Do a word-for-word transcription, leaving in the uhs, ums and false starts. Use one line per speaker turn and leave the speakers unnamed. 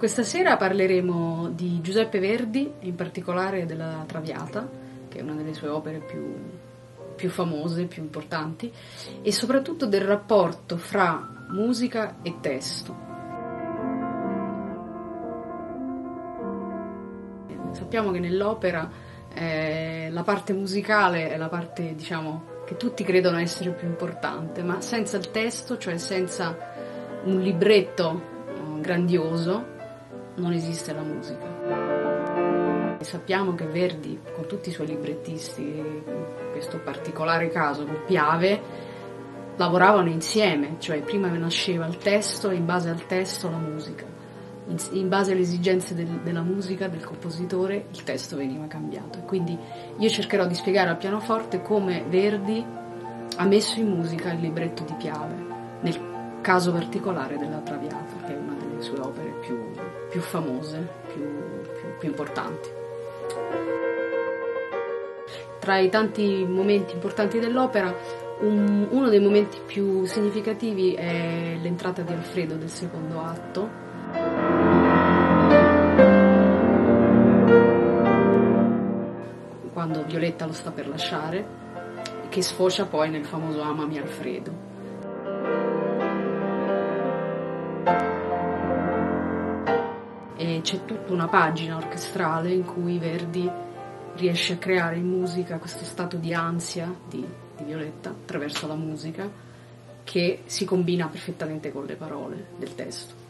questa sera parleremo di Giuseppe Verdi, in particolare della Traviata, che è una delle sue opere più, più famose, più importanti, e soprattutto del rapporto fra musica e testo. Sappiamo che nell'opera eh, la parte musicale è la parte, diciamo, che tutti credono essere più importante, ma senza il testo, cioè senza un libretto eh, grandioso, non esiste la musica. E sappiamo che Verdi, con tutti i suoi librettisti, in questo particolare caso con Piave, lavoravano insieme, cioè prima nasceva il testo e in base al testo la musica. In, in base alle esigenze del, della musica, del compositore, il testo veniva cambiato. E quindi io cercherò di spiegare al pianoforte come Verdi ha messo in musica il libretto di Piave, nel caso particolare della Traviata, che è una delle sue opere più, più famose, più, più, più importanti. Tra i tanti momenti importanti dell'opera, un, uno dei momenti più significativi è l'entrata di Alfredo del secondo atto, quando Violetta lo sta per lasciare, che sfocia poi nel famoso Amami Alfredo. E c'è tutta una pagina orchestrale in cui Verdi riesce a creare in musica questo stato di ansia di, di Violetta attraverso la musica, che si combina perfettamente con le parole del testo.